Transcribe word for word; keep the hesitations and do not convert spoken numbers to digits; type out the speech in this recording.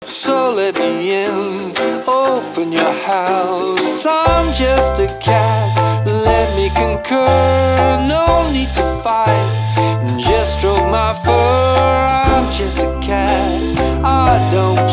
So let me in, open your house. I'm just a cat, let me concur. No need to fight, just stroke my fur. I'm just a cat, I don't